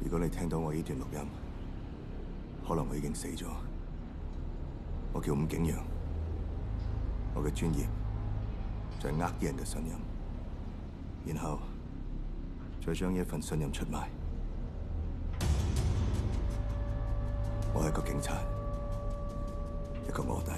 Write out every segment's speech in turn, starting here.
如果你聽到我呢段錄音，可能我已經死咗。我叫伍景陽，我嘅專業就係呃啲人嘅信任，然後再將呢一份信任出賣。我係個警察，一個臥底。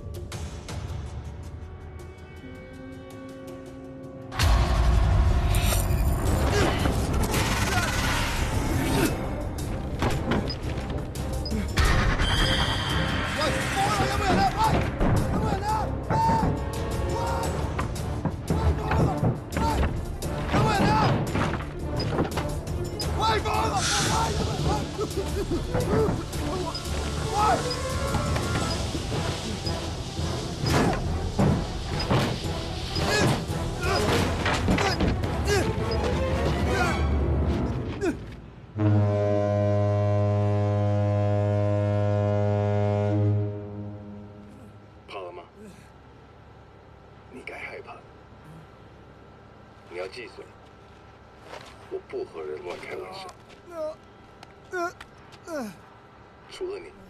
怕了吗？你该害怕。你要记住，我不和人乱开玩笑。除了你。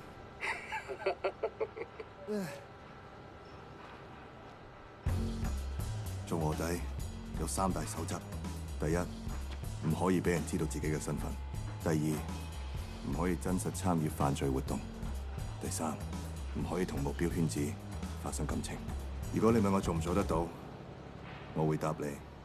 做臥底有3大守則：第一，唔可以俾人知道自己嘅身份；第二，唔可以真實參與犯罪活動；第三，唔可以同目標圈子發生感情。如果你問我做唔做得到，我會答你。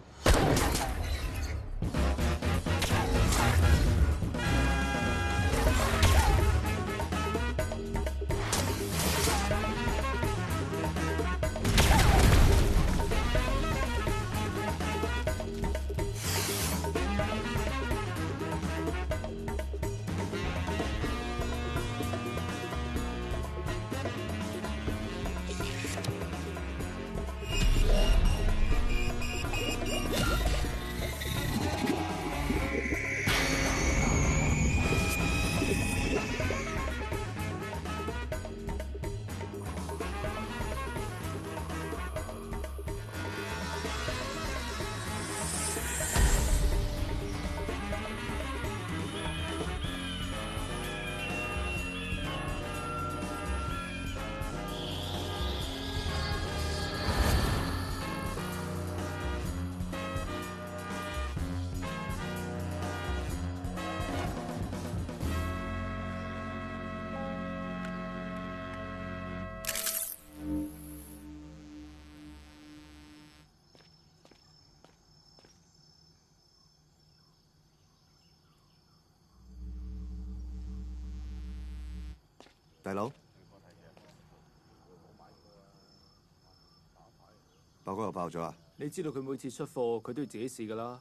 大佬，爆哥又爆咗啊！ 你知道佢每次出貨，佢都要自己試㗎啦。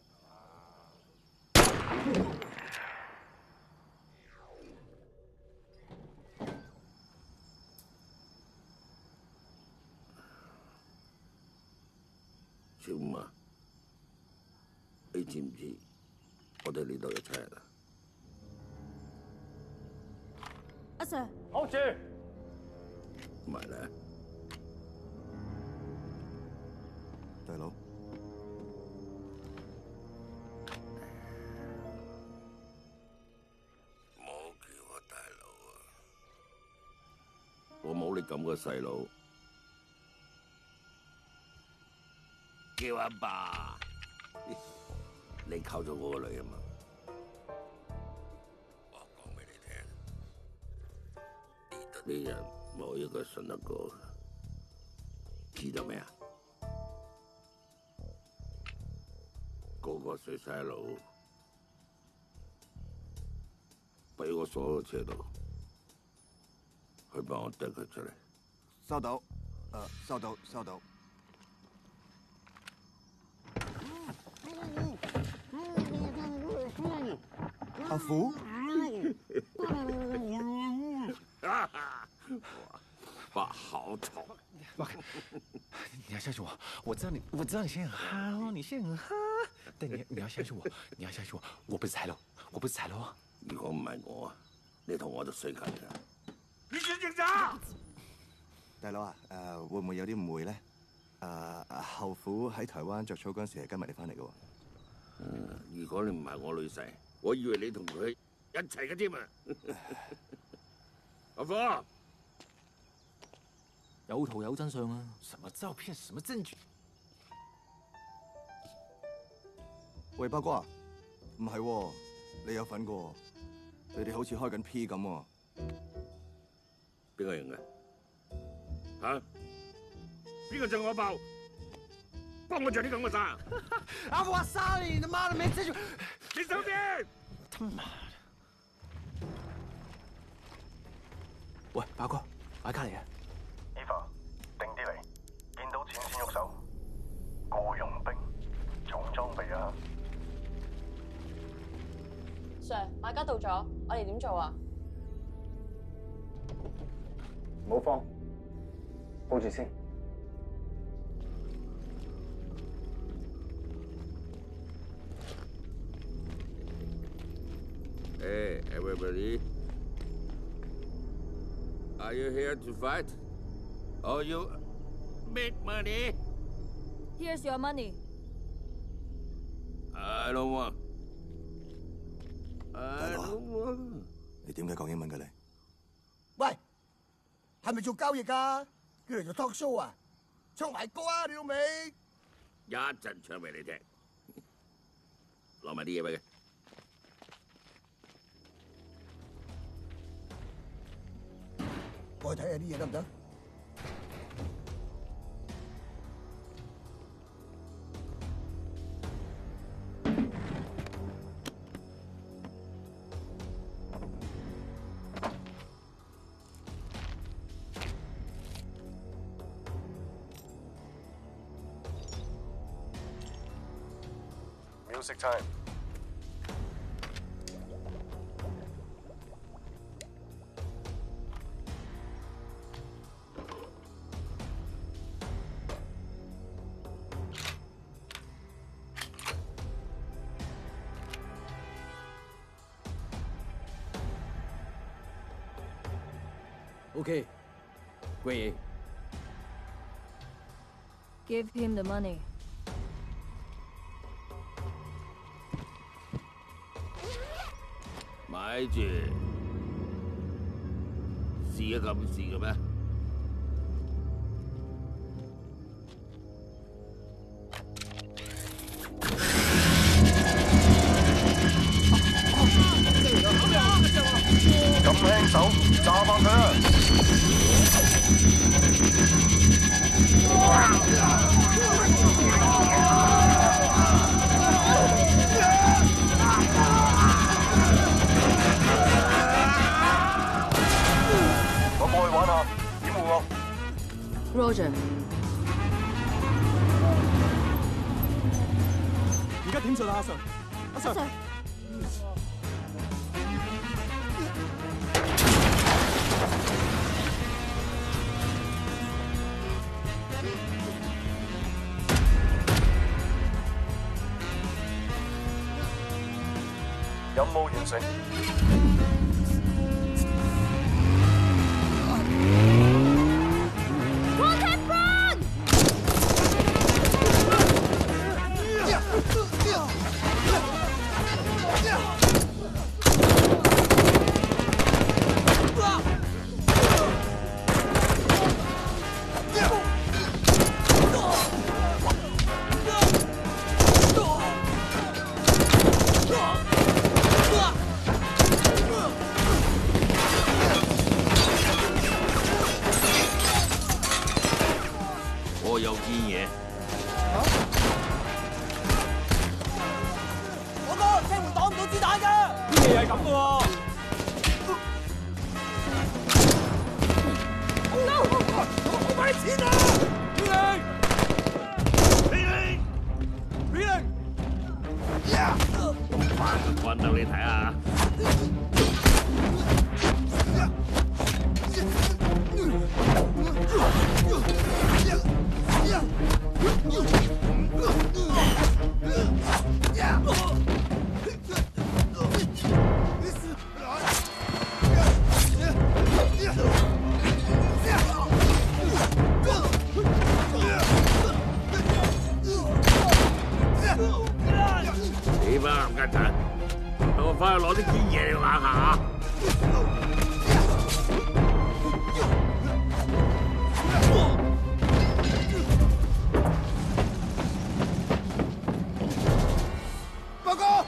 小五啊，你知唔知我哋呢度有7日啊？ 阿 Sir， 好住。 唔係咧， 大佬， 唔好叫我大佬啊！我冇你咁嘅細佬，叫阿爸。你溝咗我個女啊嘛？我講俾你聽，呢度啲人冇一個信得過，知道未啊？個個衰細佬，俾我鎖喺車度，去幫我掟佢出嚟。 收到，收到，收到。阿福， 哇，好丑！ 你要相信我，我知道你现在很好，你现在很好，但你要相信我，你要相信我，我不是财楼，我不是财楼啊！ 如果唔係我，你同我就衰緊㗎。 你是警察！ 大佬啊，會唔會有啲誤會咧？後父喺台灣着草嗰陣時係跟埋你翻嚟嘅喎。 如果你唔係我女婿， 我以為你同佢一齊嘅添啊！阿火， 有圖有真相啊！ 什麼照片，什麼證據？ 喂，八卦，唔係喎，你有份㗎，你哋好似開緊 P 咁喎。 邊個人啊？嚇？邊個震我爆？幫我着啲咁嘅衫？ 阿華沙，你他媽的沒證據！ 你走邊！ 他媽的！ 喂，八哥，擺卡嚟啊 ！Eva，定啲嚟，見到錢先喐手。僱傭兵，重裝備啊 ！Sir，買家到咗，我哋點做啊？ 唔好慌，報住先。 Hey, everybody. Are you here to fight? Or you make money? Here's your money. I don't want. I don't want. 你點解講英文嘅你？ 喂，係咪做交易㗎？叫嚟做 talk show 啊？唱埋歌啊，你老味！ 一陣唱俾你聽。攞埋啲嘢俾佢。 我去睇下啲嘢得唔得 ？Music time。 OK， great。 Give him the money. 買住，試咗咁試嘅咩？ 咁輕手，炸爆佢啊！我過去玩下，掩護我。 Roger。 而家點做啊，阿 Sir？ 阿 Sir。 任務完成。 我有堅嘢。 我哥，車門擋唔到子彈㗎。 啲嘢係咁嘅喎。 我買錢啊！ 揾到你睇下。你媽唔跟陣。 等我翻去攞啲堅嘢嚟玩下。 报告。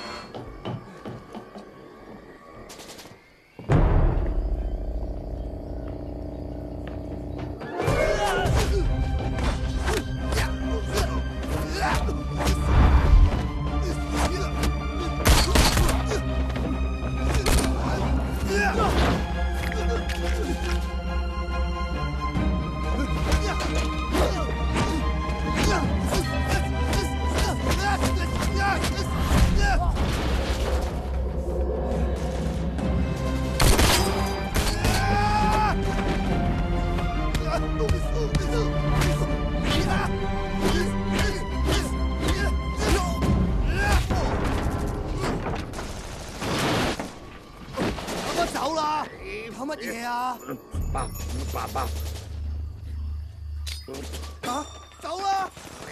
走啦！搞乜嘢啊？ 包。 啊！走啦！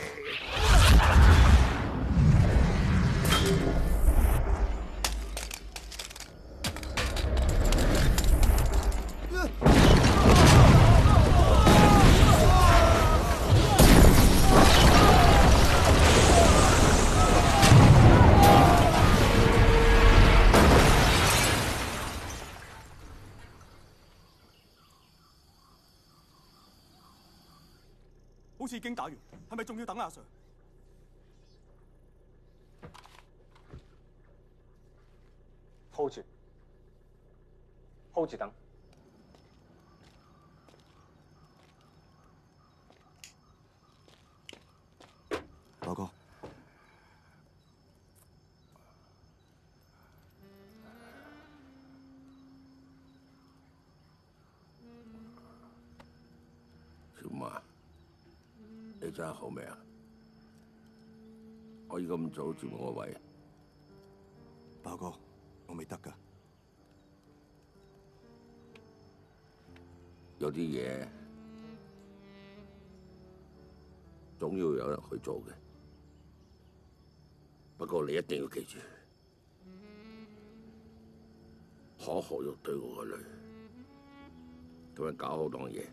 好似已經打完，係咪仲要等阿 Sir？ hold 住，hold 住等。 老哥， 小馬，你真係好命啊！可以咁早佔我個位。 包哥，我未得㗎。 有啲嘢總要有人去做嘅，不過你一定要記住，可學玉對我個女，同佢搞好檔嘢。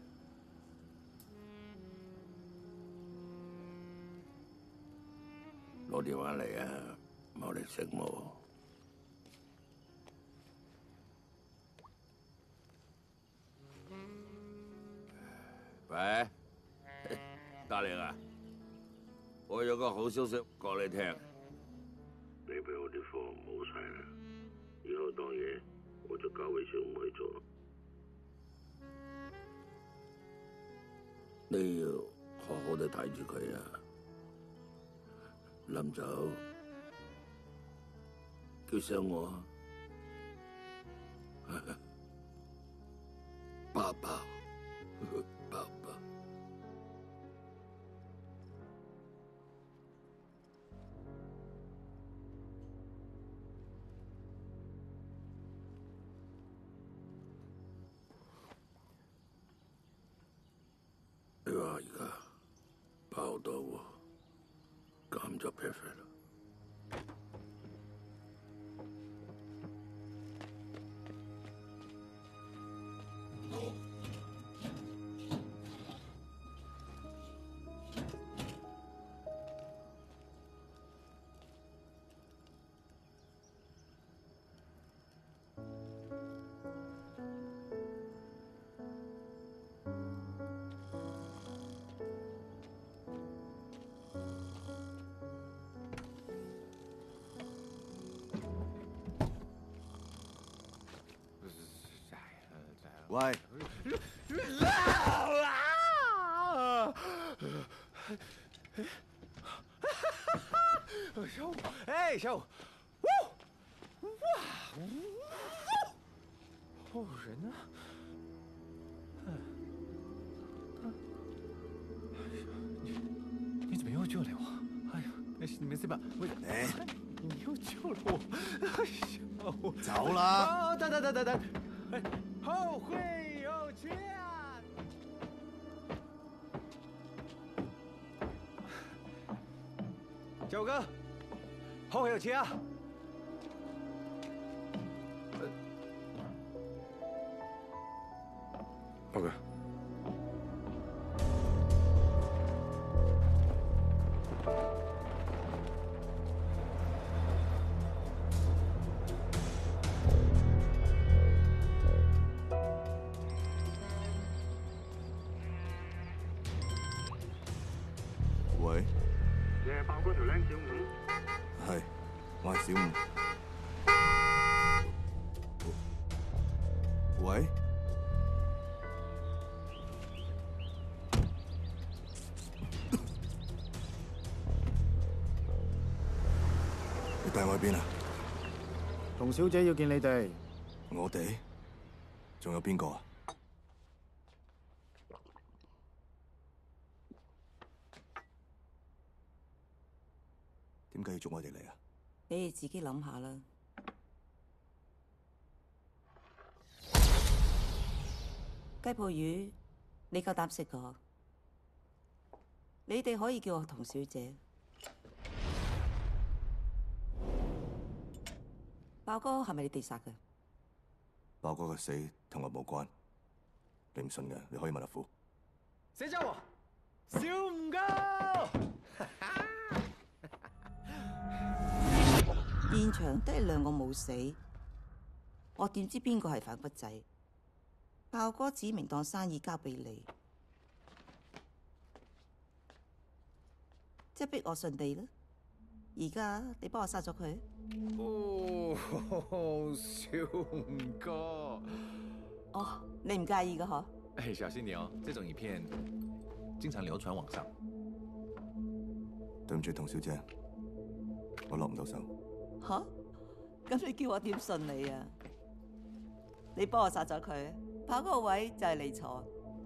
攞電話嚟啊！冇你識冇？喂，大玲啊，我有個好消息講你聽。你俾我啲貨冇晒啦，以後當嘢我就交俾小妹去做。你要好好地睇住佢啊！臨走叫聲我，爸爸。爸爸，你話而家爆到喎，咁就 perfect 啦。 喂， 哎，小五，哇，哦，人呢？你怎么又救了我？哎呀，没事吧？你又救了我！哎呦， 走啦！ 等，哎，后会有期啊！九哥，后会有期啊！ 豹哥， 喂， 你係豹哥條僆小五？ 係，我係小五。喂？你帶我去邊啊？ 同小姐要見你哋。 我哋？仲有邊個啊？點解要捉我哋嚟啊？ 你哋自己諗下啦。雞泡魚，你夠膽食個？你哋可以叫我童小姐。豹哥係咪你哋殺嘅？ 豹哥嘅死同我冇關，你唔信嘅，你可以問阿父。 誰叫我？小五哥。 現場得兩個冇死，我點知邊個係反骨仔？豹哥指明當生意交俾你，即係逼我順地啦。而家你幫我殺咗佢。 哦，小五哥。 哦，你唔介意噶嗬？ 哎，小心點哦，這種影片經常流傳網上。 對唔住，童小姐，我落唔到手。 吓？咁你叫我點信你啊？你幫我殺咗佢，豹哥個位就係你坐。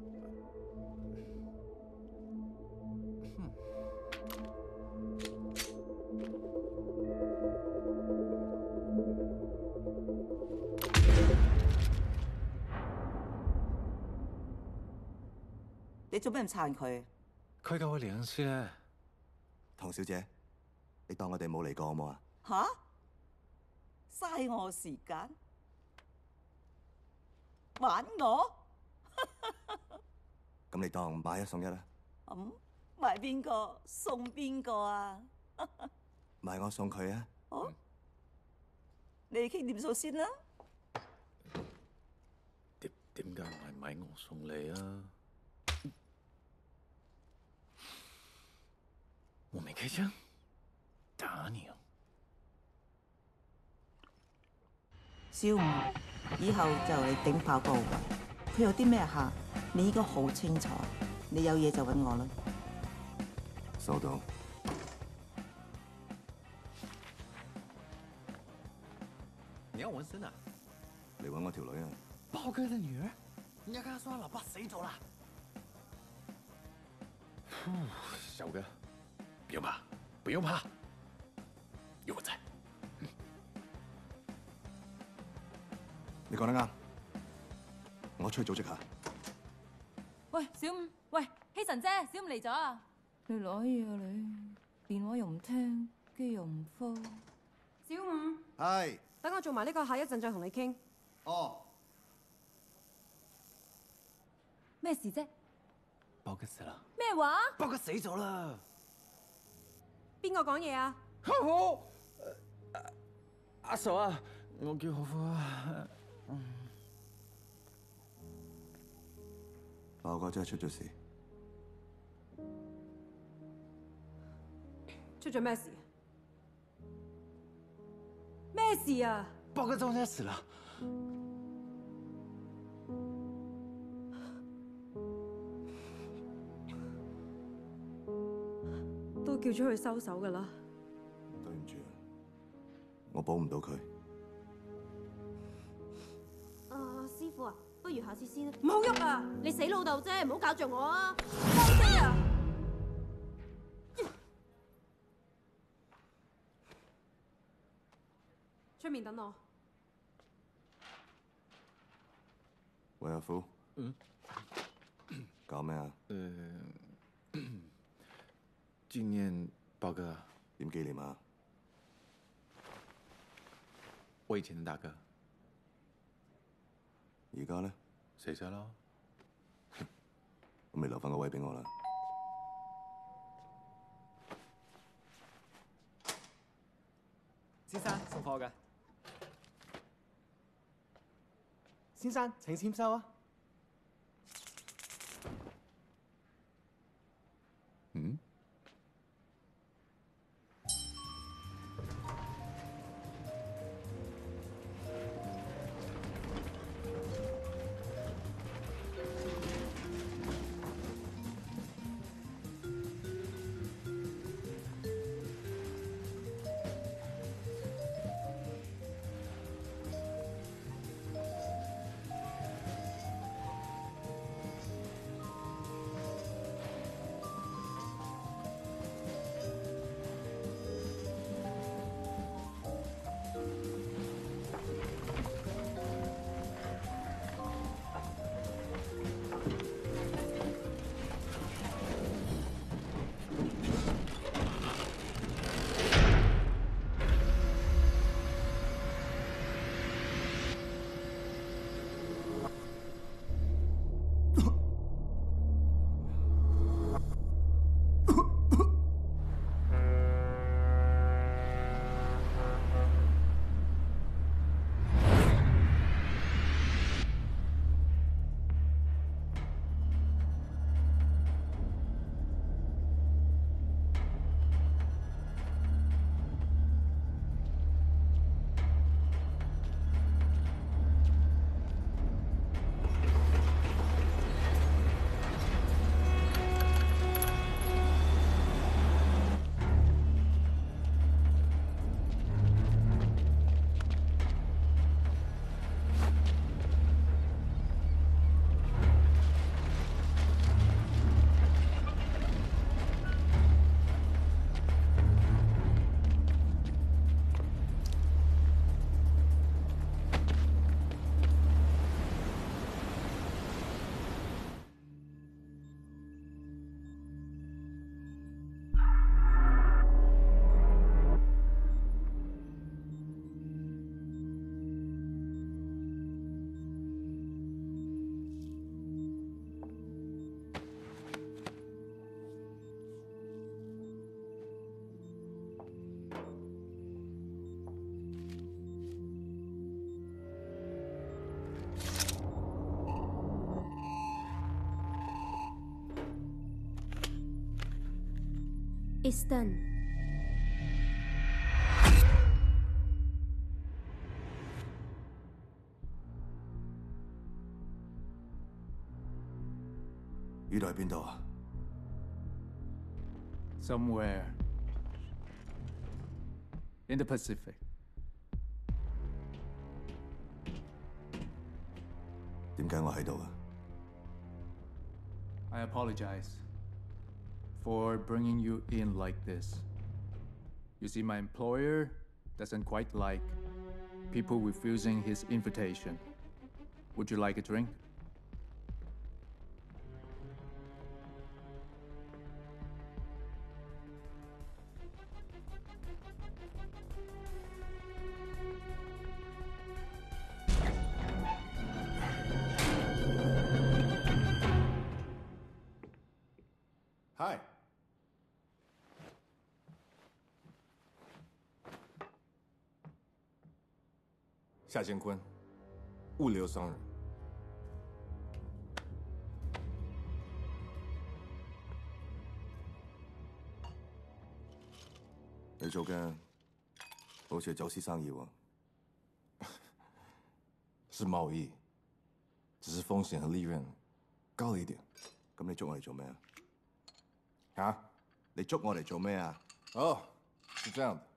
你做咩唔撐佢？ 佢夠我良師咧。 唐小姐，你當我哋冇嚟過好冇啊？ 吓？嘥我時間，玩我？ 咁你當買一送一啦。 買邊個送邊個啊？ 買我送佢啊！ 好，你哋傾掂數先啦。 點解唔係買我送你啊？我沒開槍，打你啊！ 小五，以後就嚟頂豹哥位，佢有啲咩客，你應該好清楚。你有嘢就揾我啦。 收到。 你要紋身啊？ 嚟揾我條女啊！ 豹哥的女兒，人家剛剛說他老爸死咗啦。 小哥，不用怕，不用怕，有我在。 你講得啱，我出去組織下。 喂，小五，喂，希神姐，小五嚟咗啊！你攞嘢啊你，電話又唔聽，機又唔科。 小五， 係。 等我做埋呢個客，一陣再同你傾。 哦。 咩事啫？ 豹哥死啦！ 咩話？ 豹哥死咗啦！ 邊個講嘢啊？ 好，阿嫂啊，我叫何夫啊。 豹哥真係出咗事。 出咗咩事？咩事啊？ 豹哥中槍死了。 都叫咗佢收手㗎啦。 對唔住啊，我保唔到佢。 師傅啊，不如下次先啦。唔好喐啊！你死老豆啫，唔好搞着我啊！出面等我。 喂，阿夫。搞咩啊？ 紀念豹哥。 點紀念啊？ 我以前的大哥。 而家呢？ 死咗咯。 咁你留翻個位俾我啦。 先生送貨嘅。先生請簽收啊！ 嗯？ It's done。 呢度喺邊度啊 ？Somewhere in the Pacific。 點解我喺度啊 ？I apologize for bringing you in like this. You see, my employer doesn't quite like people refusing his invitation. Would you like a drink? Hi。 夏建坤，物流商人。 你做嘅好似係走私生意喎。 是贸易，只是風險和利潤高了一點。 咁你捉我嚟做咩啊？ 啊？ 你捉我嚟做咩啊？ 哦，是這樣的。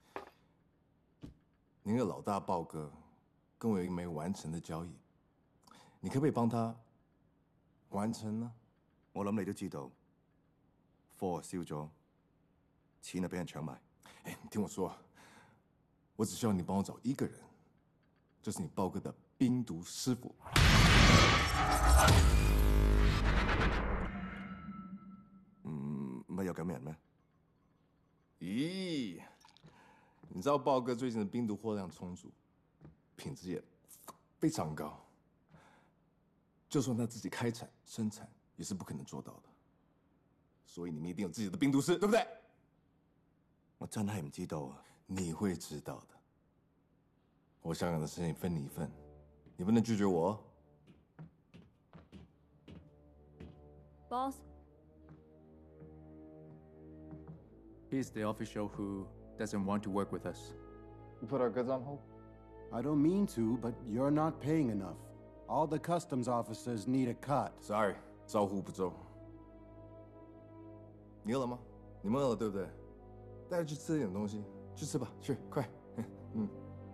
您的老大豹哥跟我有一個沒完成的交易，你可不可以幫他完成呢？ 我諗你都知道，貨燒咗，錢啊俾人搶埋。 哎，你聽我說，我只需要你幫我找一個人，就是你豹哥的冰毒師傅。 唔係有咁嘅人咩？ 咦，你知道豹哥最近的冰毒貨量充足，品質也非常高，就算他自己開產生產，也也是不可能做到的。所以你们一定有自己的病毒室，对不对？我真係唔知道啊。你会知道的。我香港的事情分你一份，你不能拒绝我哦。 Boss. He's the official who doesn't want to work with us. You put our goods on hold? I don't mean to, but you're not paying enough. All the customs officers need a cut. Sorry， 招呼不周。你饿了吗？你们饿了对不对？带他去吃点东西，去吃吧，去，快。嗯。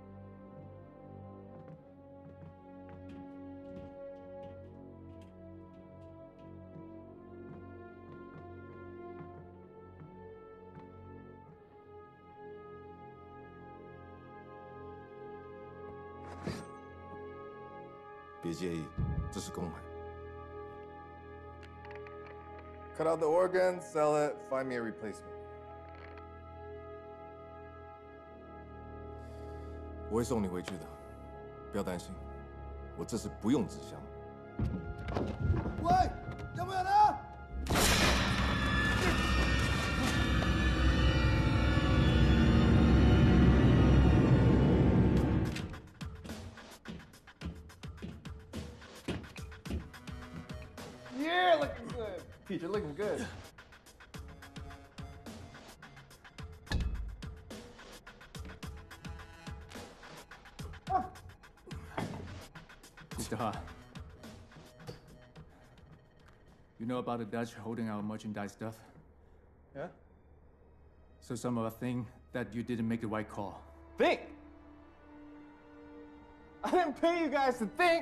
别介意，这是公海。Cut out the organ, sell it, find me a replacement. 我会送你回去的，不要担心，我这是不用纸箱。喂，有没有人啊？ Yeah, looking good. Pete, you're looking good. Mr. Ha, you know about the Dutch holding our merchandise stuff? Yeah? So some of us think that you didn't make the right call. Think? I didn't pay you guys to think.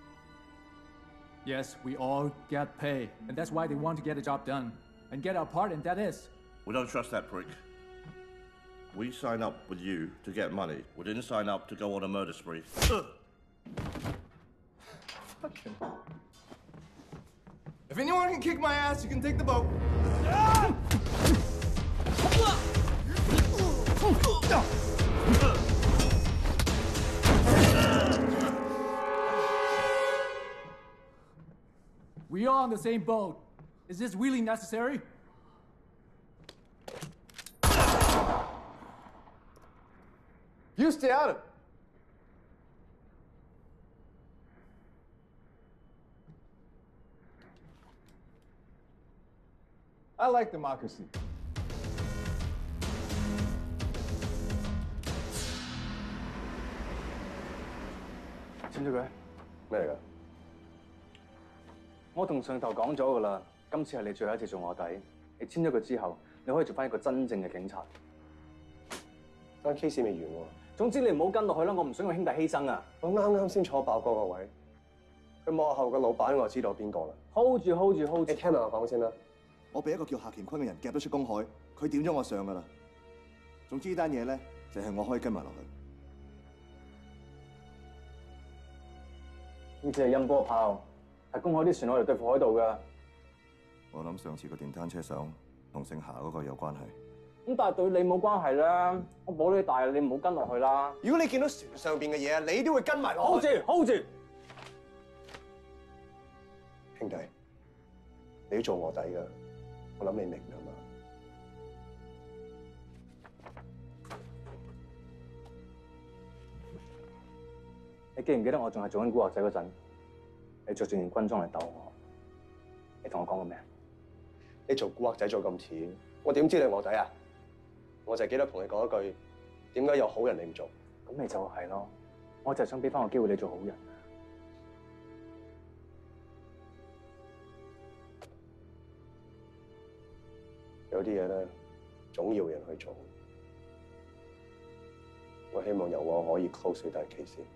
Yes, we all get paid, and that's why they want to get the job done and get our part, and that is. We don't trust that prick. We signed up with you to get money. We didn't sign up to go on a murder spree. Fucking. If anyone can kick my ass, you can take the boat. We are on the same boat. Is this really necessary? You stay out of it. I like democracy. 簽咗佢咩嚟㗎？我同上頭講咗㗎啦，今次係你最後一次做卧底。你簽咗佢之後，你可以做翻一個真正嘅警察。單 case 未完喎。總之你唔好跟落去啦，我唔想個兄弟犧牲啊！我啱啱先坐爆哥個位，佢幕後嘅老闆我知道邊個啦。hold 住 hold 住 hold 住。你聽埋我講先啦。 我俾一個叫夏乾坤嘅人夾咗出公海，佢點咗我上㗎啦。總之呢單嘢咧，就係我可以跟埋落去。 呢次係音波炮，係公海啲船我嚟對付海盜㗎。 我諗上次個電單車相同姓夏嗰個有關係。 咁但係對你冇關係啦，我保你大，你唔好跟落去啦。如果你見到船上邊嘅嘢，你都會跟埋落去。hold 住 hold 住，兄弟，你要做卧底㗎，我諗你明㗎嘛。你記唔記得我仲係做緊古惑仔嗰陣，你着住件軍裝嚟鬥我？你同我講過咩？你做古惑仔做咁似，我點知你卧底啊？我就係記得同你講一句，點解有好人你唔做？咁咪就係咯，我就係想俾翻個機會你做好人。有啲嘢咧，總要人去做。我希望由我可以 close 呢單 case 先。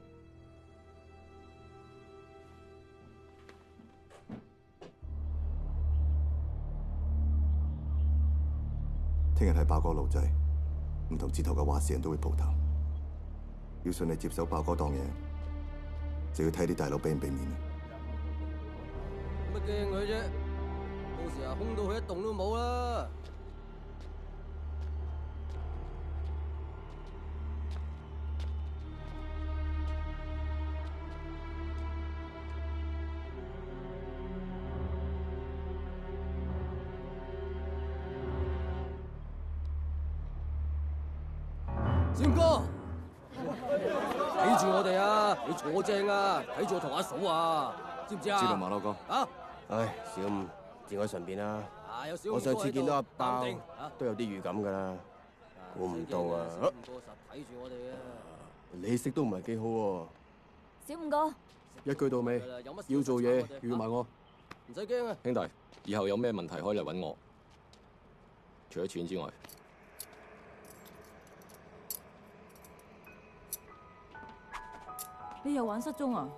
聽日係爆哥路仔，唔同字頭嘅話事人都會蒲頭。要順利接手爆哥檔嘢，就要睇啲大佬俾唔俾面啦。 乜驚佢啫？到時啊，空到佢一棟都冇啦。 小哥，睇住我哋啊！你坐正啊，睇住我同阿嫂啊，知唔知啊？ 知道馬騮哥。 啊！ 唉，小五，自我順便啦。 啊，有小五我上次見到阿包淡定都有啲預感㗎啦，估唔到啊！ 小五哥實睇住我哋啊！ 你食都唔係幾好喎。 小五哥， 一句到尾，要做嘢預埋我。 唔使驚啊！ 兄弟，以後有咩問題可以嚟揾我，除咗錢之外。 你又玩失蹤啊？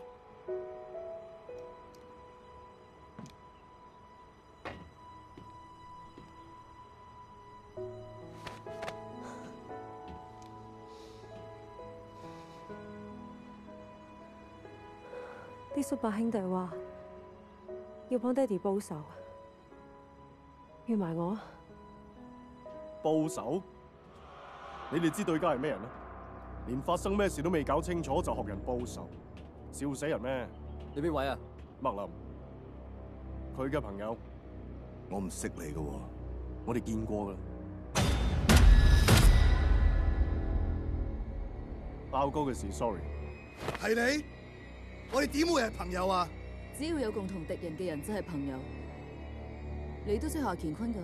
啲叔伯兄弟話要幫爹哋報仇，預埋我啊！ 報仇？你哋知對家係咩人啊？連發生咩事都未搞清楚就學人報仇，笑死人咩？ 你邊位啊？ 麥林，佢嘅朋友。 我唔識你嘅喎， 我哋見過㗎。包哥嘅事 ，sorry。 係你？我哋點會係朋友啊？ 只要有共同敵人嘅人，即係朋友。你都識夏乾坤㗎？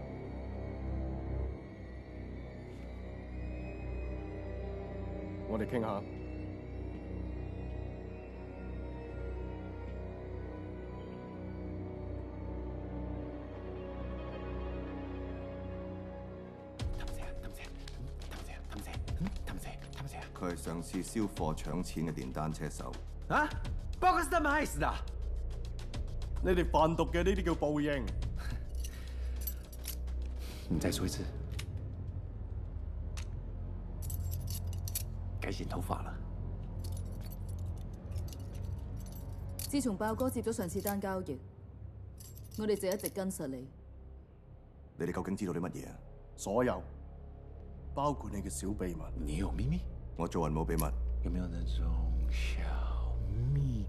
我哋傾下。 佢係上次燒貨搶錢嘅電單車手。 啊？包哥是這麼害死的？ 你哋販毒嘅呢啲叫報應。 你再說一次。該剪頭髮啦。 自從爆哥接咗上次單交易，我哋就一直跟實你。 你哋究竟知道啲乜嘢啊？ 所有，包括你嘅小秘密。 你有秘密？ 我做人冇秘密。 有沒有那種小秘？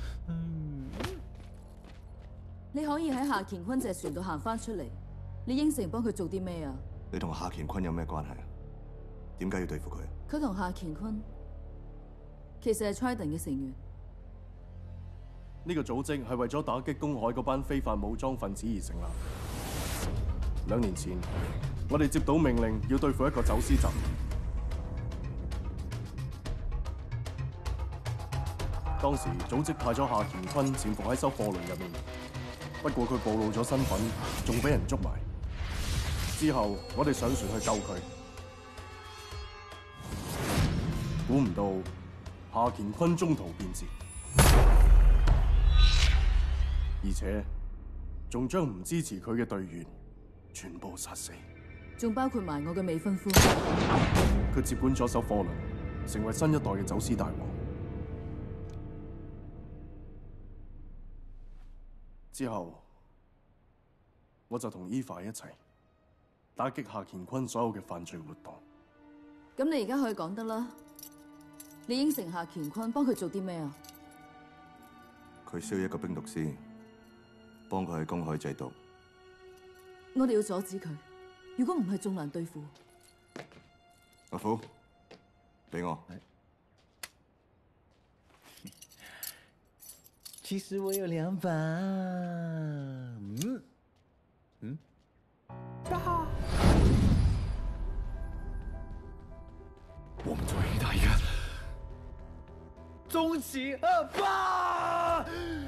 你可以喺夏乾坤隻船度行翻出嚟，你應承幫佢做啲咩啊？ 你同夏乾坤有咩關係啊？點解要對付佢啊？ 佢同夏乾坤其實係 Trident 嘅成員。 呢個組織係為咗打擊公海嗰班非法武裝分子而成立。2年前，我哋接到命令要對付一個走私集團。當時組織派咗夏乾坤潛伏喺艘貨輪入面，不過佢暴露咗身份，仲俾人捉埋。之後我哋上船去救佢，估唔到夏乾坤中途變節，而且仲將唔支持佢嘅隊員全部殺死， 仲包括埋我嘅未婚夫。 佢接管咗艘貨輪，成為新一代嘅走私大王。之後，我就同 Eva 一齊打擊夏乾坤所有嘅犯罪活動。 咁你而家可以講得啦，你應承夏乾坤幫佢做啲咩啊？ 佢需要一個冰毒師，幫佢喺公海製毒。 我哋要阻止佢，如果唔係，仲難對付。 阿虎，俾我。 其實我有2把。我們作為一打一個終極2把。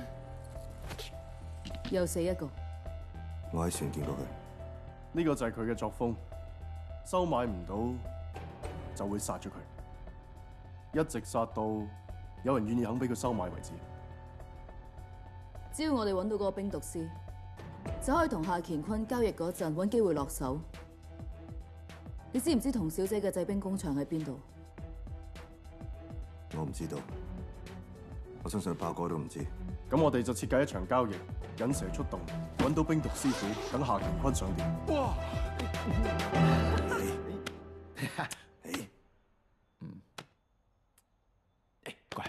又死一個。 我喺船見過佢。 呢個就係佢嘅作風，收買唔到就會殺咗佢，一直殺到有人願意肯俾佢收買為止。 只要我哋揾到嗰個冰毒師，就可以同夏乾坤交易嗰陣揾機會落手。你知唔知童小姐嘅製冰工場喺邊度？ 我唔知道，我相信豹哥都唔知。 咁我哋就設計一場交易，引蛇出洞，揾到冰毒師傅，等夏乾坤上釣。哇！ 過來。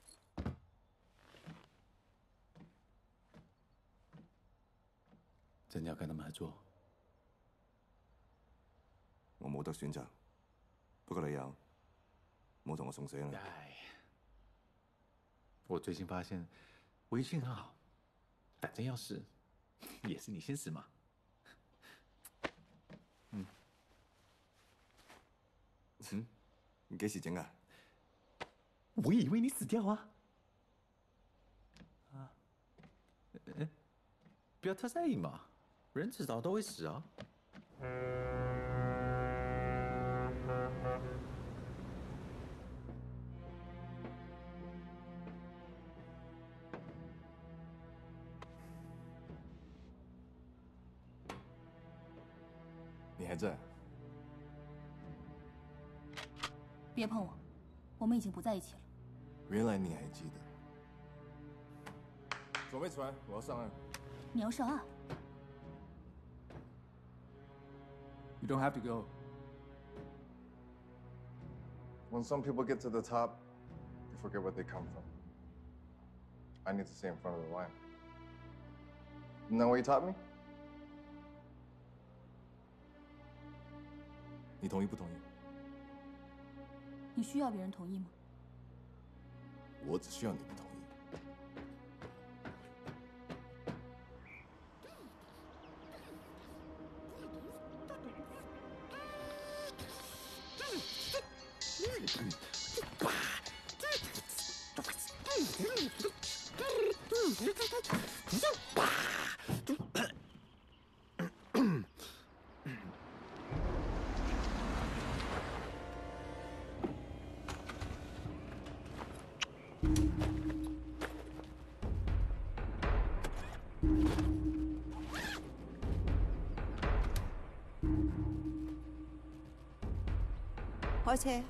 真的要跟他們合作？ 我冇得選擇， 不過你有冇同我送死啦？ 哎，我最近发现我运气很好，反正要死也是你先死嘛。 你幾時整啊？ 我也以为你死掉啊！不要太在意嘛，人迟早都会死啊。 你还在？ 别碰我，我们已经不在一起了。 原來你還記得。準備船，我要上岸。 你要上岸？ You don't have to go. When some people get to the top, they forget where they come from. I need to stay in front of the line. Isn't that what you taught me? 你同意不同意？ 你需要别人同意吗？ 我只需要你的同意。 開車。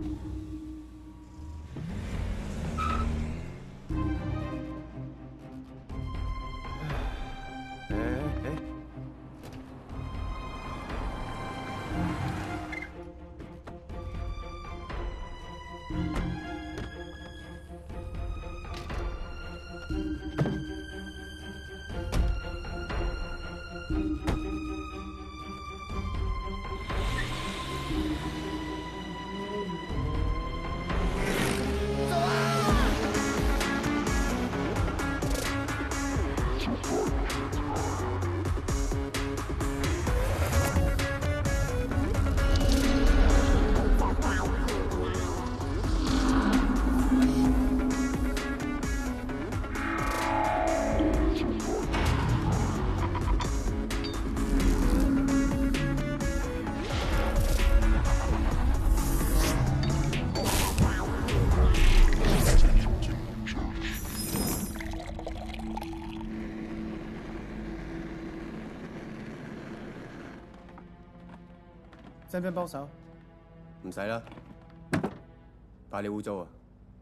使唔使幫手？ 唔使啦，怕你污糟啊！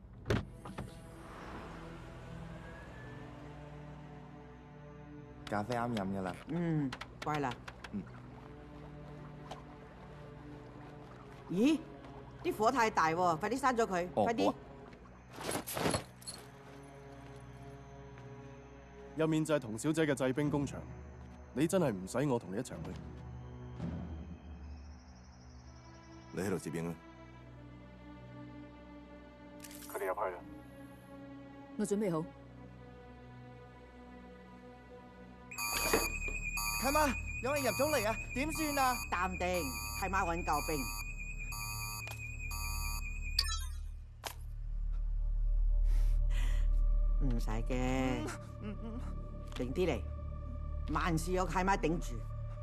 咖啡啱飲噶啦。 乖啦。咦？啲火太大喎，快啲閂咗佢，快啲！ 入面就係童小姐嘅製冰工場，你真係唔使我同你一齊去。 你喺度接應啦。 佢哋入去啦。 我準備好。 契媽，有人入咗嚟啊！點算啊？ 淡定，契媽揾救兵。唔使嘅，定啲嚟，萬事有契媽頂住。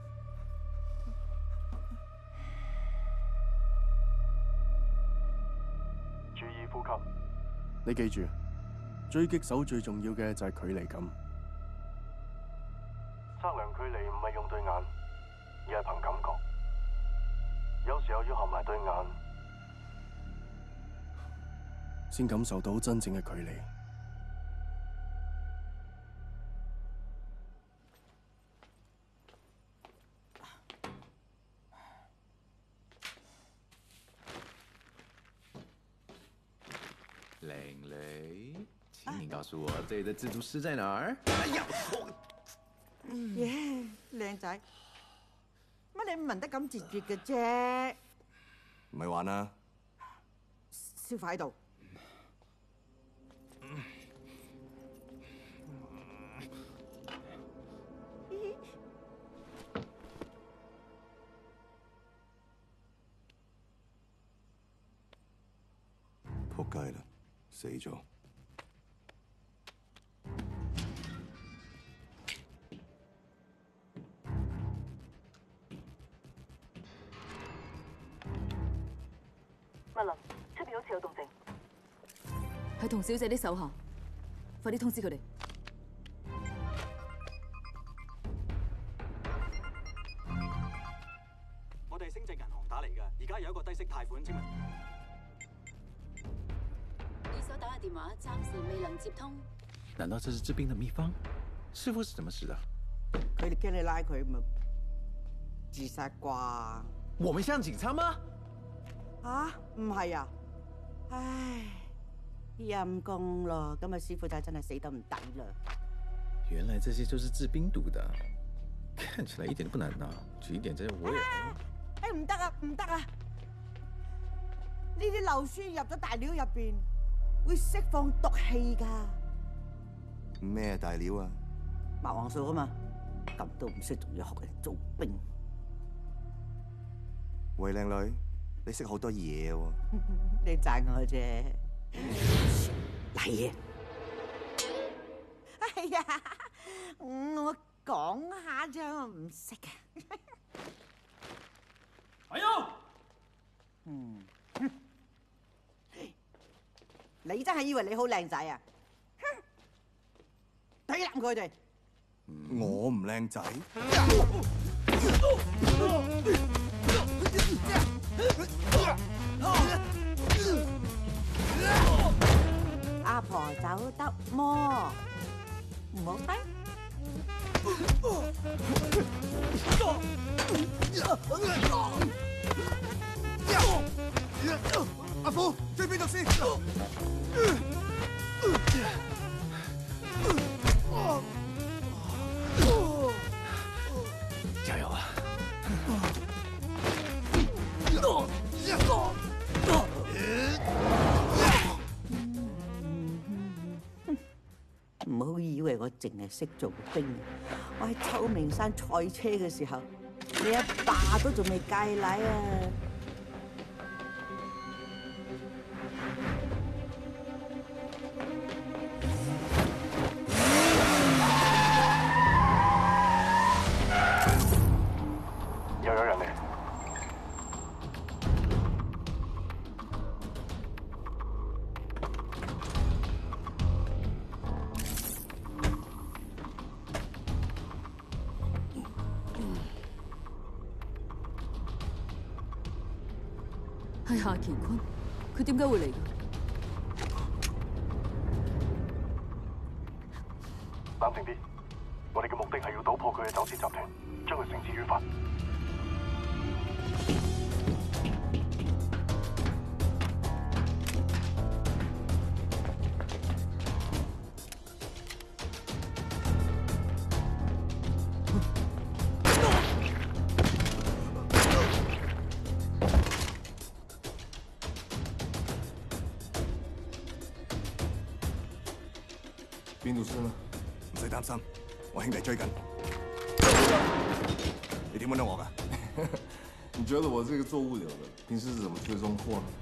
注意呼吸。 你記住，狙擊手最重要嘅就係距離感。 測量距離唔係用對眼，而係憑感覺。有時候要合埋對眼， 先感受到真正嘅距離。 玲蕾，请你告诉我这里的自助式在哪儿？哎呀， 耶，靚仔，乜你問得咁直接嘅啫？ 唔係玩啦。 師傅喺度。 仆街啦，死咗。 麥林，出邊好似有動靜，係同小姐啲手下，快啲通知佢哋。 我哋係星際銀行打嚟㗎，而家有一個低息貸款簽文。 你所打嘅電話暫時未能接通。 難道這是治病的秘方？師傅是怎麼死的？ 佢哋驚你拉佢，咪自殺啩？ 我們像警察嗎？ 啊，唔係啊！唉，陰公咯，咁啊師傅仔真係死得唔抵啦。 原來這些就是治冰毒的，看起來一點都不難拿。舉一點這我也。 哎，唔得啊，唔得啊！呢啲硫酸入咗大料入邊，會釋放毒氣㗎。 咩大料啊？ 麻黃素啊嘛，咁都唔識，仲要學人做兵。 喂，靚女，你識好多嘢喎。 你讚我啫。嚟嘢！哎呀，我講下啫，我唔識啊。 哎呦！ 你真係以為你好靚仔啊？睇冧佢哋！ 我唔靚仔。 阿婆走得麼？唔好低。 阿父，追邊度先？ 加油啊！ 唔好以為我淨係識做兵，我喺秋名山賽車嘅時候，你阿爸都仲未戒奶啊！ 又有人嚟。 係夏乾坤，佢點解會嚟㗎？ 冷靜啲，我哋嘅目的係要搗破佢嘅走私集團，將佢繩之於法。 邊度先啊？唔使擔心，我兄弟追緊。你點揾到我㗎？ 你覺得我這個做物流的，平時是怎麼追蹤貨呢？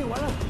完了。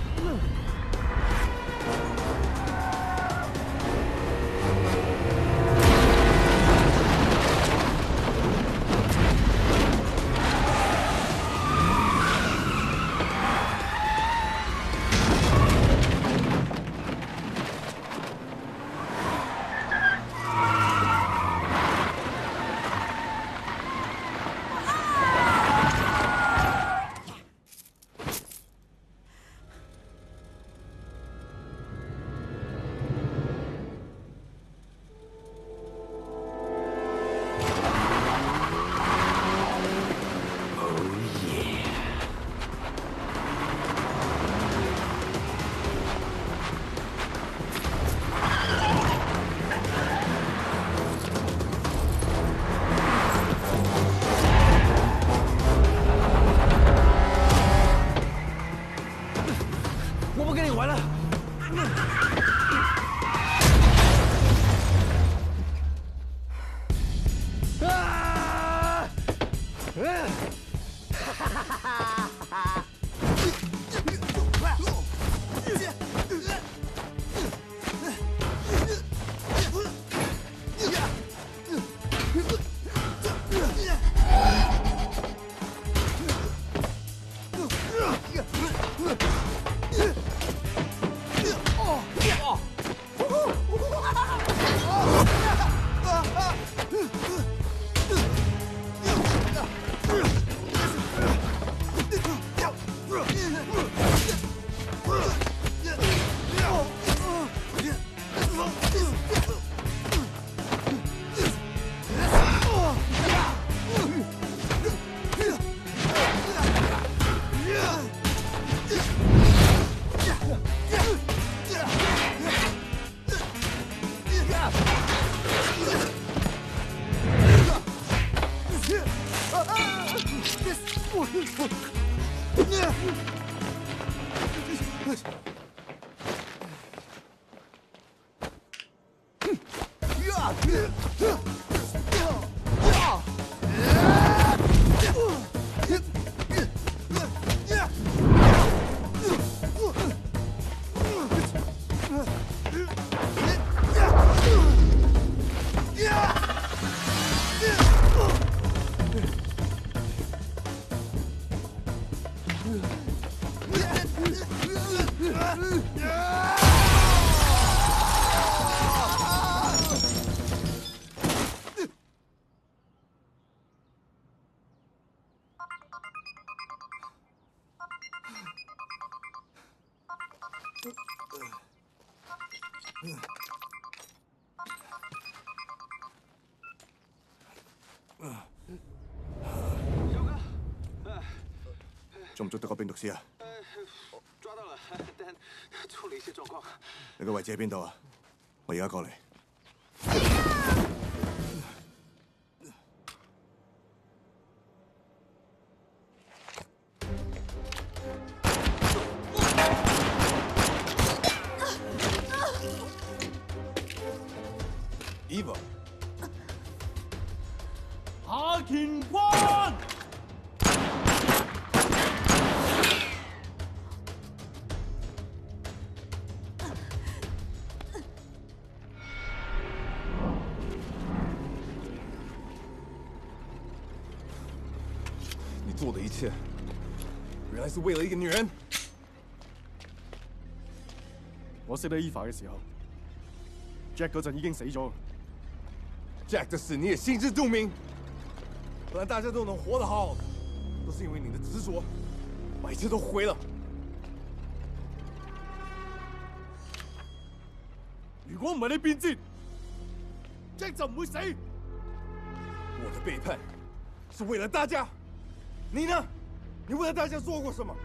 我不跟你玩了。啊！ 捉唔捉到個冰毒師啊？ 抓到了，但出了一些狀況。 你個位置喺邊度啊？我而家過嚟。 Eva， 夏乾坤。 你做的一切，原來是為了一個女人。 我識得 Eva 嘅時候 ，Jack 嗰陣已經死咗。 Jack 的事你也心知肚明。本來大家都能活得好好的，都是因為你的執着，把一切都毀了。 如果唔係你變節 ，Jack 就唔會死。 我的背叛是為了大家，你呢？你為了大家做過什麼？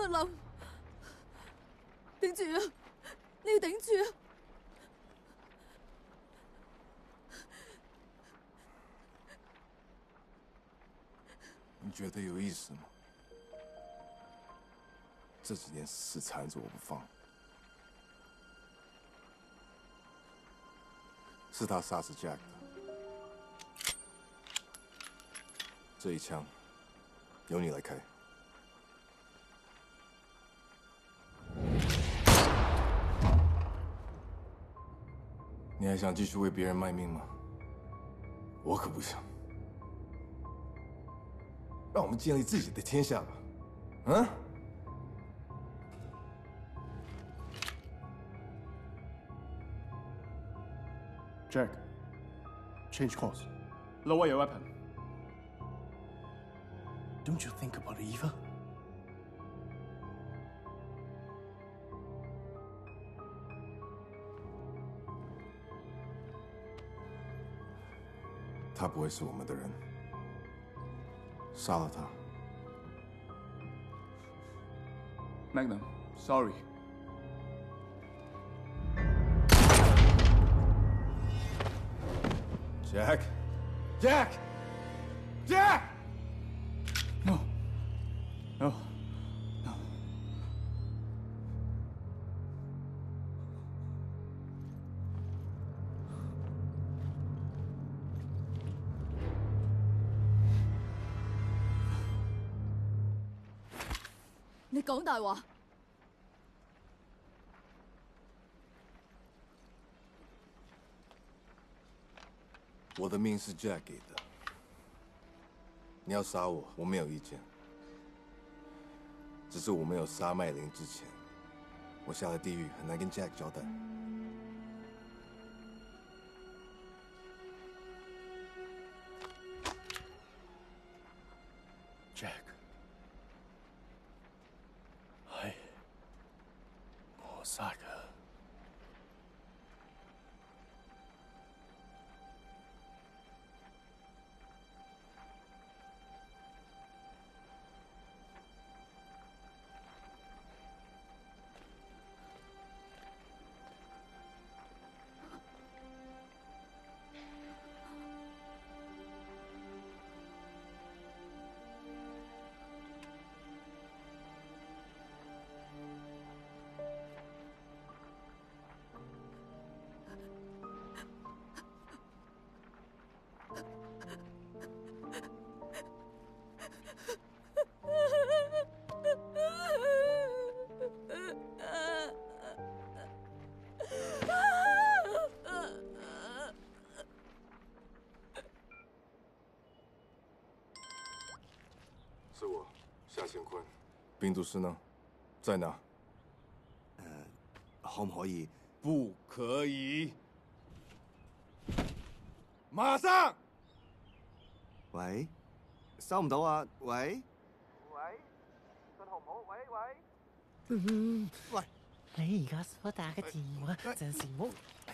冧，頂住啊！你要頂住啊！ 你觉得有意思吗？这几件事缠着我不放，是他杀死 Jack 的。这一枪由你来开。你还想继续为别人卖命吗？我可不想。让我们建立自己的天下吧，嗯 ？Jack, change course. Lower your weapon. Don't you think about Eva? “他不会是我们的人。”杀了他。 Magnum, sorry. Jack, Jack, Jack! No, no, no. 你講大話！ 我的命是 Jack 给的，你要杀我，我没有意见。只是我没有杀麦琳之前，我下了地狱很难跟 Jack 交代。 Jack， 係我殺嘅。 是我，夏乾坤。冰毒师呢？在哪？ 可唔可以？ 不可以！馬上！ 喂，收唔到啊！喂， 喂，信號唔好，喂喂。 喂， 你而家所打嘅電話暫時冇。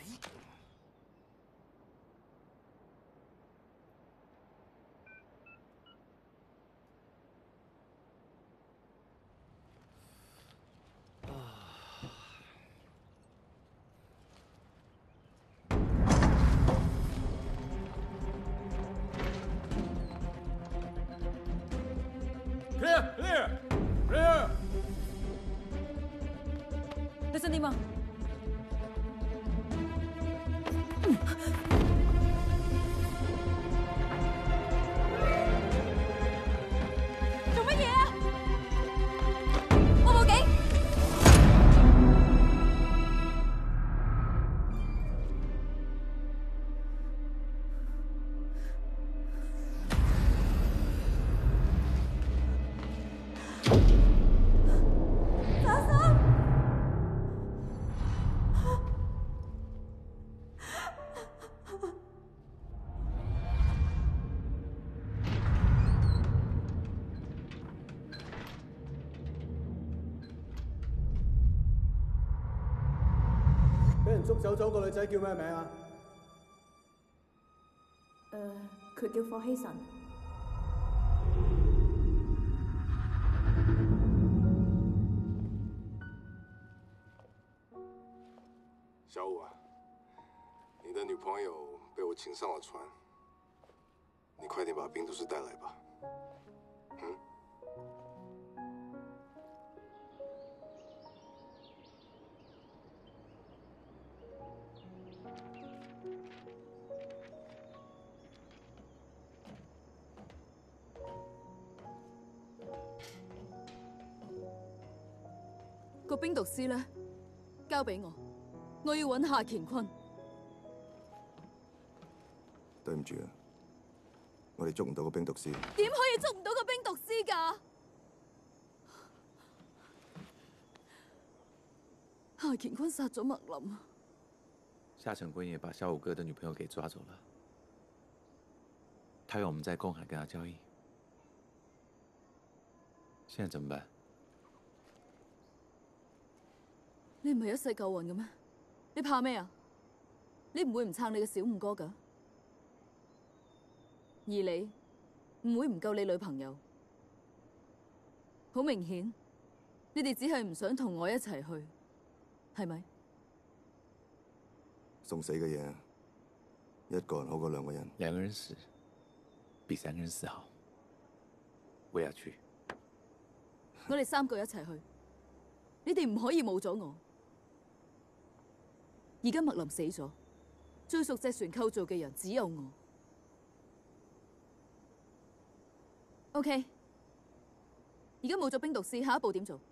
Clear！ 你想點啊？做乜嘢啊？我報警！ 俾人捉走咗個女仔叫咩名啊？ 佢叫霍希辰。 网友被我请上了船，你快点把冰毒师带来吧。嗯。 個冰毒師咧，交俾我要揾夏乾坤。 對唔住啊，我哋捉唔到個冰毒師。 點可以捉唔到個冰毒師㗎？夏乾坤殺咗麥林啊！ 夏成坤也把小五哥的女朋友给抓走了，他要我们在公海跟他交易。现在怎么办？ 你唔係一世夠運嘅咩？你怕咩啊？你唔會唔撐你嘅小五哥㗎？而你唔會唔救你女朋友？好明顯，你哋只係唔想同我一齊去，係咪？ 送死嘅嘢，一個人好過兩個人。 兩個人死，比三個人死好。我也要去。 我哋3個一齊去，你哋唔可以冇咗我。而家麥林死咗，最熟隻船構造嘅人只有我。OK， 而家冇咗冰毒師，下一步點做？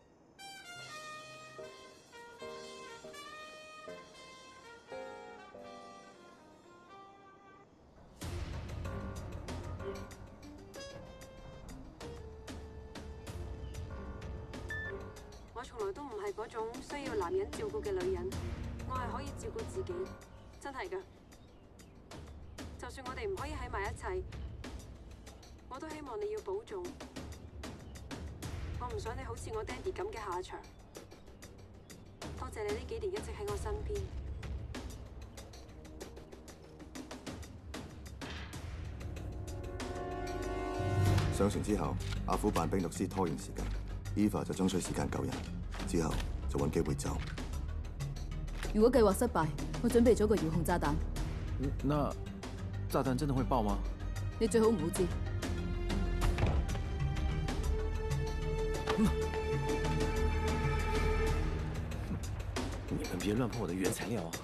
我從來都唔係嗰種需要男人照顧嘅女人，我係可以照顧自己，真係㗎。就算我哋唔可以喺埋一齊，我都希望你要保重。我唔想你好似我爹哋咁嘅下場。多謝你呢幾年一直喺我身邊。 上船之後，阿虎扮冰毒師拖延時間。Eva 就爭取時間救人，之後就揾機會走。 如果計劃失敗，我準備咗個遙控炸彈。 那炸彈真的會爆嗎？ 你最好唔好知。 你們別亂碰我的原材料啊！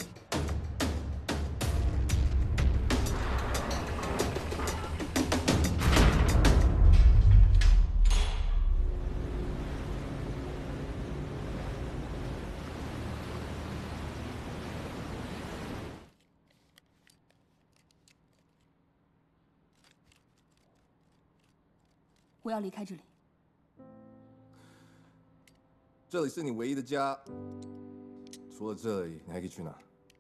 我要離開這裡。 這裡是你唯一的家，除了這裡，你還可以去哪？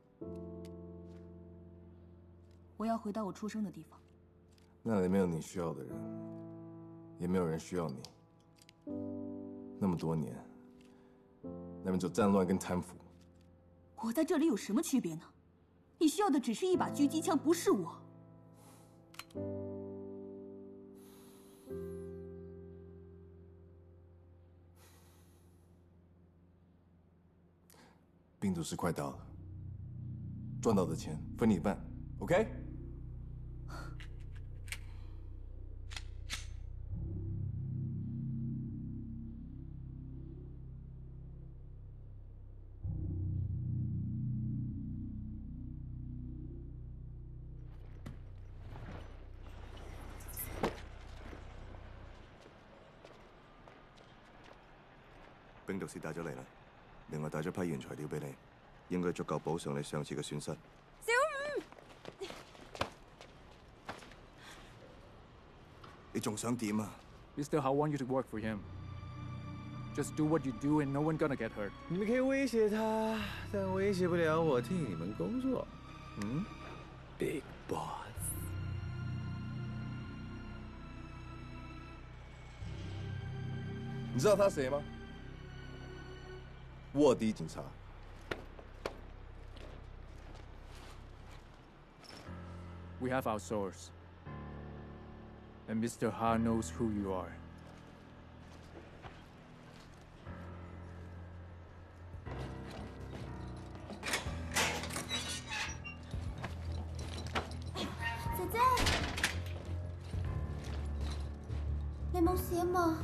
我要回到我出生的地方。 那裡沒有你需要的人，也沒有人需要你。那麼多年，那邊只有戰亂跟貪腐。 我在這裡有什麼區別呢？你需要的只是一把狙擊槍，不是我。 病毒師快到了，賺到的錢分你一半 ，OK？ 冰毒師帶咗嚟啦。另外帶咗批原材料俾你，應該足夠補償你上次嘅損失。 小五， 你仲想點啊 ？Mr. Hao want you to work for him. Just do what you do, and no one gonna get hurt. 你們可以威脅他，但威脅不了我替你們工作。嗯 ，Big Boss。 你知道他誰嗎？臥底警察。 We have our source. And Mr. Ha knows who you are. 你冇事啊嘛？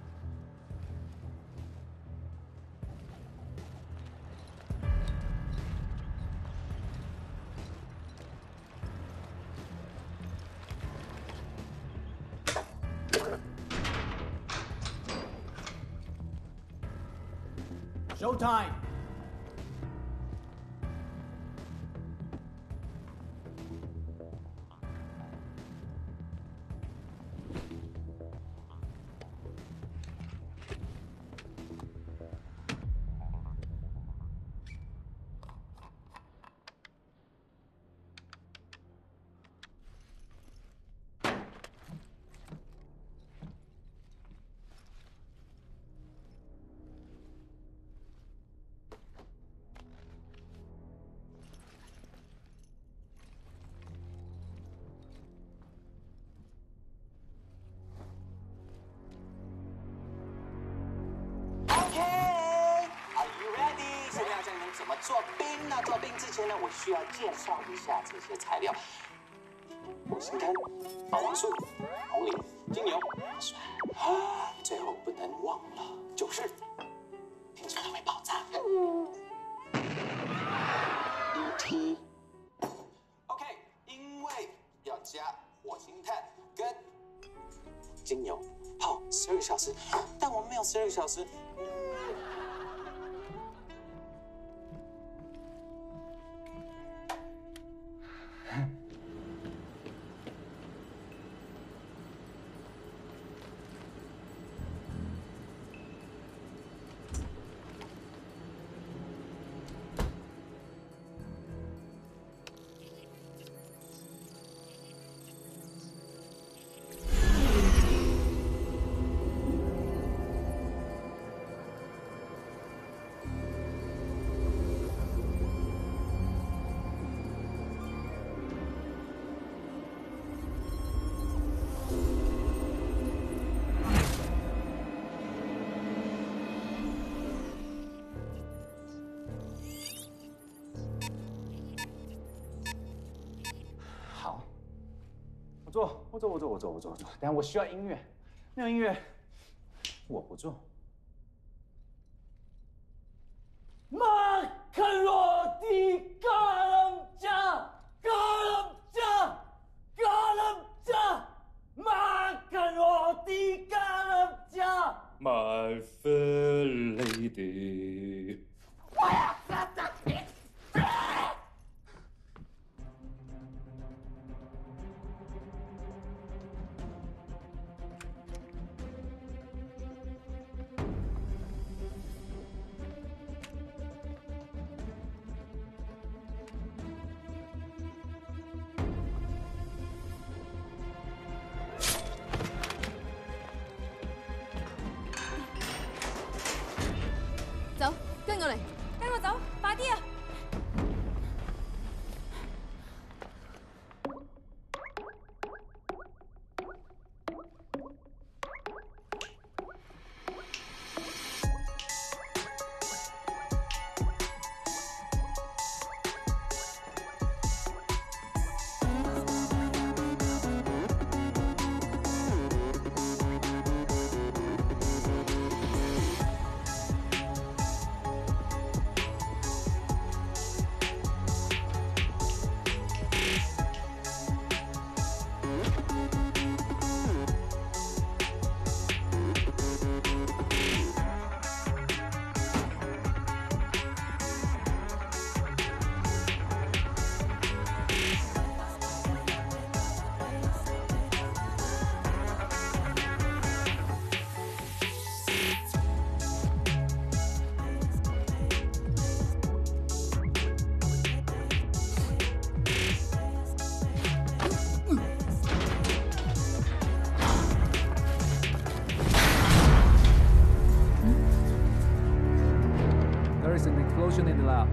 Showtime! OK，Are you ready？ 现在要教你们怎么做冰。那做冰之前呢，我需要介绍一下这些材料：火星藤、霸王树、红梨、精油、水。最后不能忘了就是，听说它会爆炸。ET。OK， 因为要加火星炭跟精油。 泡12个小时，但我们没有12个小时。 我做。等下我需要音乐，没有音乐我不做。 马卡罗蒂嘎楞加，马卡罗蒂嘎楞加。My fair lady。我要杀他！ 走，跟我嚟， 跟我走，快啲啊！ There is an explosion in the lab.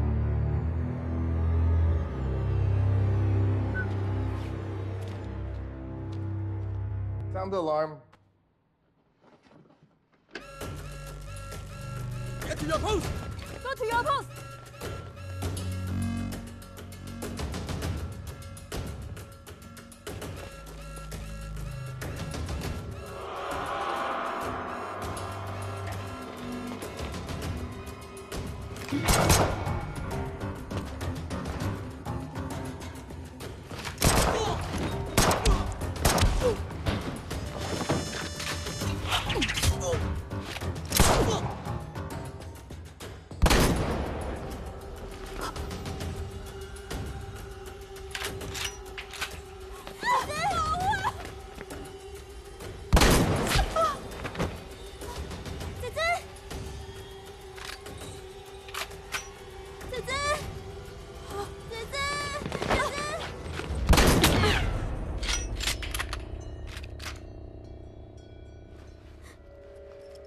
Sound the alarm. Get to your post! Go to your post!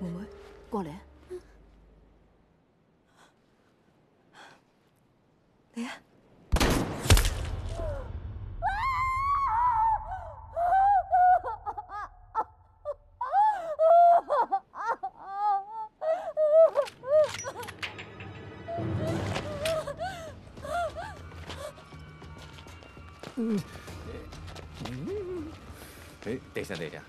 妹妹，過嚟啊！嚟啊！ 哎，等一下，等一下，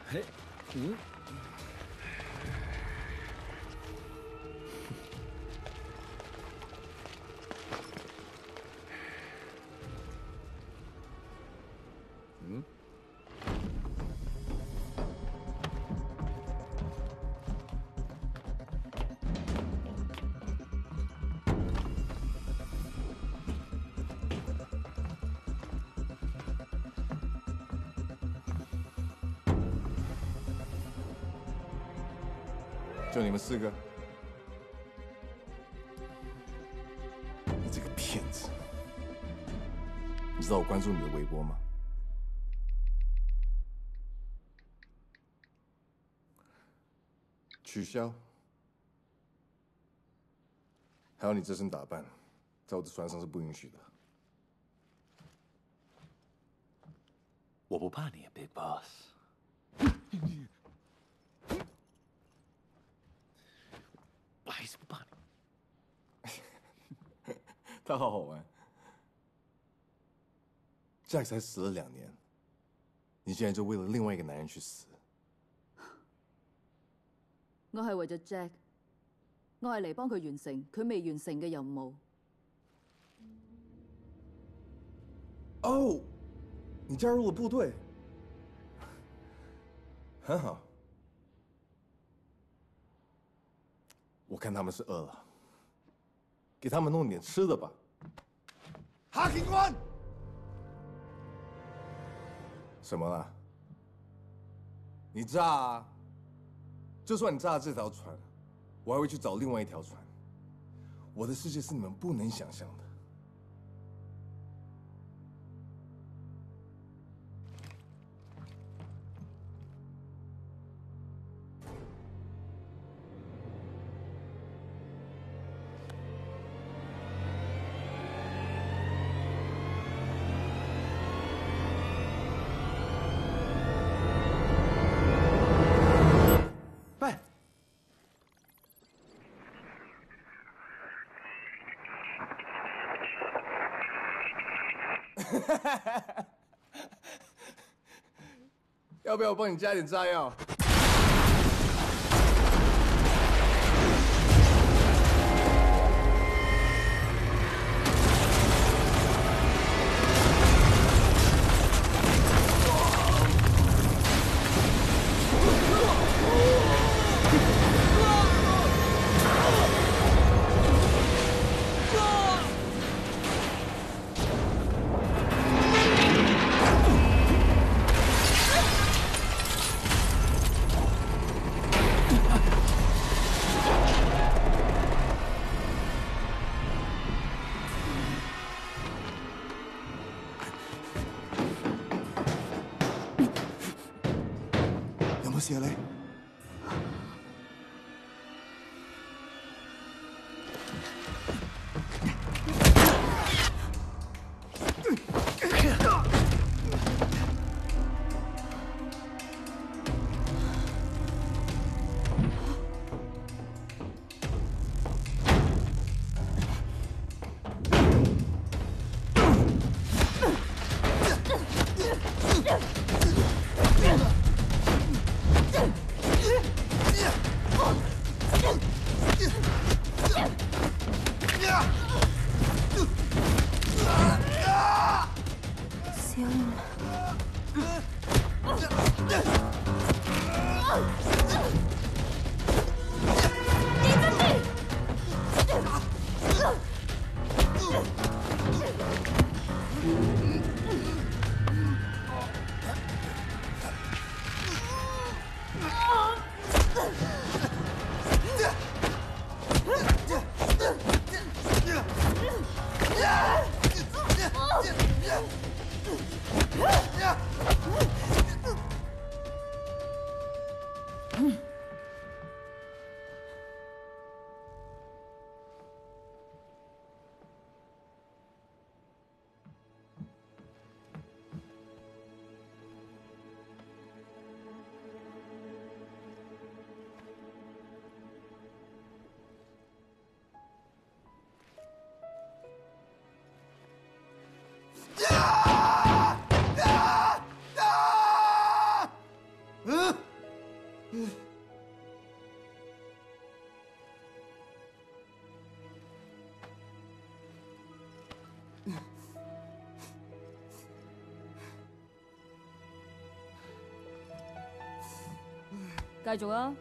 就你们4个，你这个骗子！你知道我关注你的微博吗？取消。还有你这身打扮，在我的船上是不允许的。 我不怕你，Big Boss。我还是不怕你。 他好好玩。Jack 才死了2年，你竟然就为了另外一个男人去死？ 我係為咗 Jack， 我係嚟幫佢完成佢未完成嘅任務。 哦，你加入了部隊，很好。我看他们是饿了，给他们弄点吃的吧。 哈警官， 什么啦？你炸啊！就算你炸了这条船，我还会去找另外一条船。我的世界是你们不能想象的。要不要我帮你加点炸药？有冇事啊你？ 繼續啊！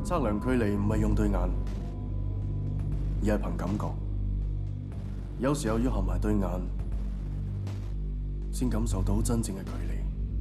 測量距離唔係用對眼，而係憑感覺。有時候要合埋對眼，先感受到真正嘅距離。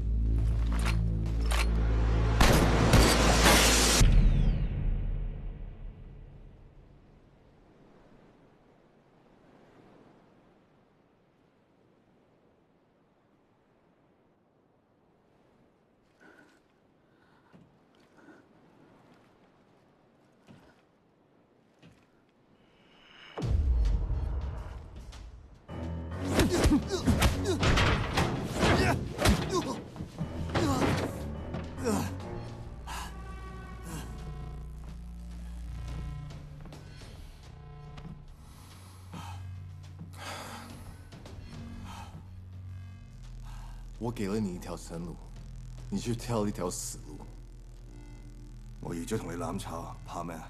我给了你一条生路，你却挑了一条死路。 我預咗同你攬炒，怕咩啊？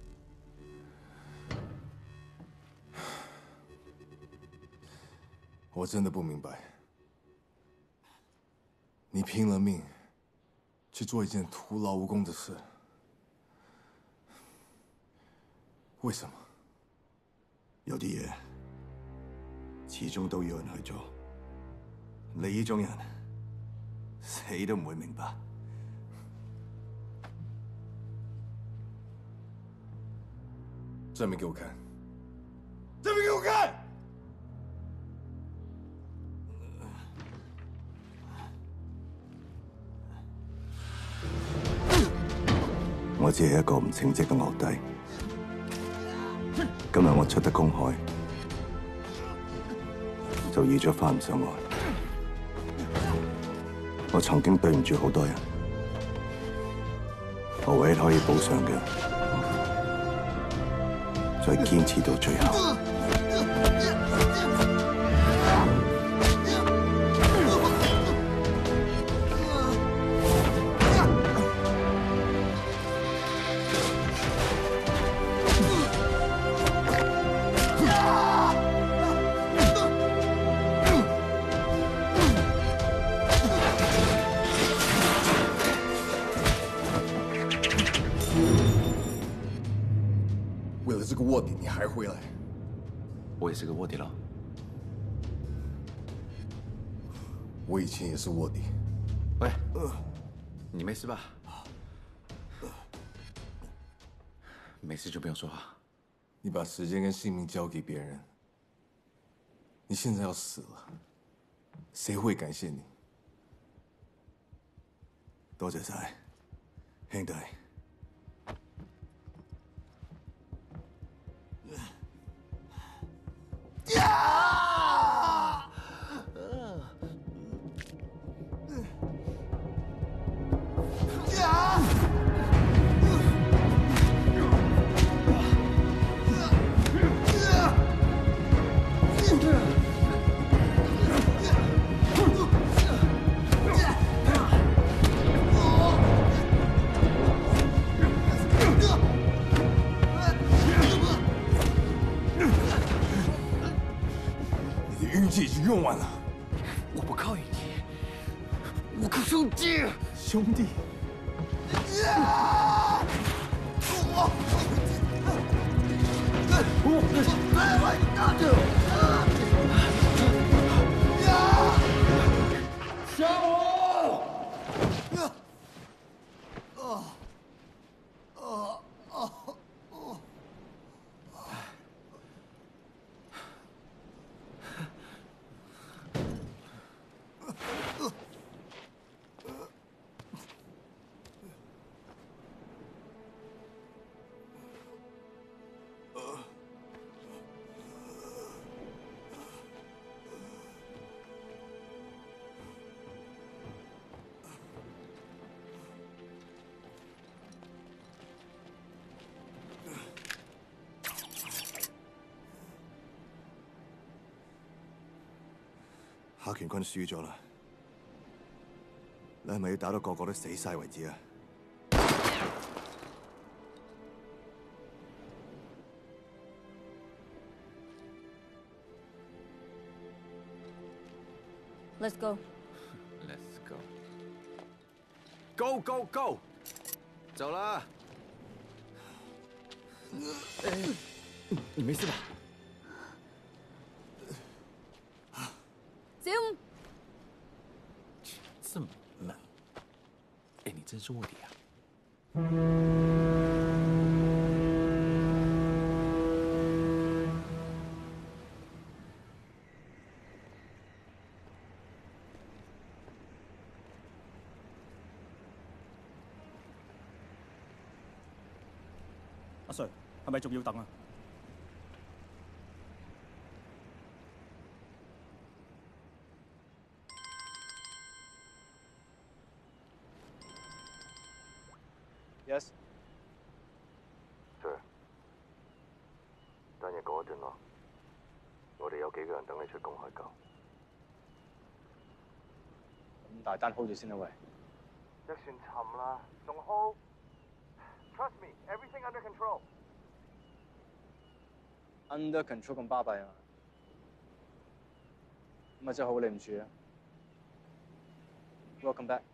我真的不明白，你拼了命去做一件徒劳无功的事，为什么？ 有啲嘢始終都要人去做。你呢種人死都唔會明白。 证明给我看！证明给我看！ 我只係一個唔稱職嘅樂弟。今日我出得公海，就預咗翻唔上岸。我曾經對唔住好多人，我唯一可以補償嘅，就係堅持到最後。 为了这个卧底，你还回来？ 我也是个卧底了。 我以前也是卧底。 喂，你没事吧？没事就不用说话。 你把时间跟性命交给别人，你现在要死了，谁会感谢你？ 多謝晒，兄弟。 运气已经用完了。 我不靠运气，我靠兄弟。 兄弟。 小虎。 夏權坤輸咗啦，你係咪要打到個個都死晒為止啊 ？Let's go. Let's go. Go go go！走啦！ 你没事吧？ 小五， 这么慢，哎，你真是卧底啊！ 阿 Sir， 係咪仲要等啊 ？Yes。 Sir， 單嘢告一段落，我哋有幾個人等你出公開救。 咁大單 hold 住先啦，喂。 隻船沉啦，仲 hold？ Trust me, everything under control. Under control 咁巴閉啊！咁啊真係好你唔住啊 ！Welcome back。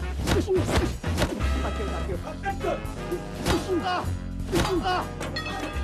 大叫！